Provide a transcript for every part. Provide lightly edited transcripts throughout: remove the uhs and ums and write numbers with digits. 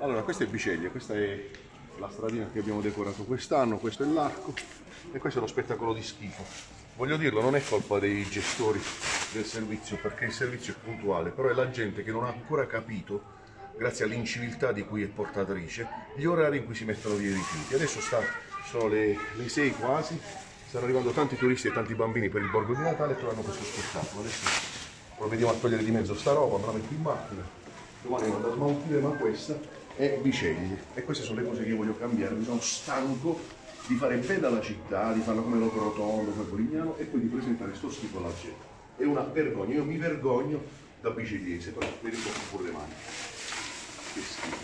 Allora, questa è Biceglie, questa è la stradina che abbiamo decorato quest'anno, questo è l'arco e questo è lo spettacolo di schifo. Voglio dirlo, non è colpa dei gestori del servizio, perché il servizio è puntuale, però è la gente che non ha ancora capito, grazie all'inciviltà di cui è portatrice, gli orari in cui si mettono via i rifiuti. Adesso sono le 6 quasi, stanno arrivando tanti turisti e tanti bambini per il borgo di Natale e trovano questo spettacolo. Adesso provvediamo a togliere di mezzo sta roba, me la metto in macchina, domani vado a smaltire, ma questa è Biceglie e queste sono le cose che io voglio cambiare. Mi sono stanco di fare bella la città, di farla come Loco Rotondo, come Polignano e poi di presentare sto schifo alla gente. È una vergogna, io mi vergogno da bicegliese, però mi ricopro pure le mani. Che schifo.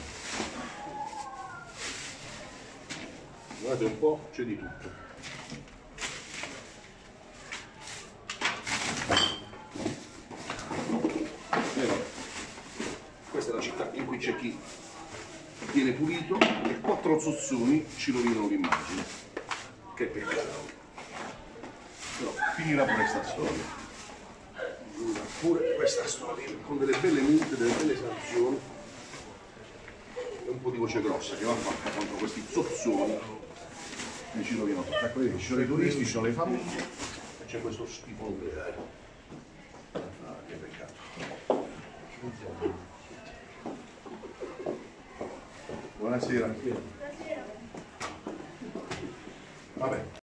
Guardate un po', c'è di tutto. Questa è la città in cui c'è chi viene pulito e 4 zozzoni ci rovinano l'immagine. Che peccato. Però finirà pure questa storia. Pure questa storia, con delle belle multe, delle belle sanzioni e un po' di voce grossa che va fatta contro questi zozzoni che ci rovinano tutto. Ecco, ci sono i turisti, ci sono le famiglie e c'è questo schifo nucleare. Ah, che peccato. Buonasera.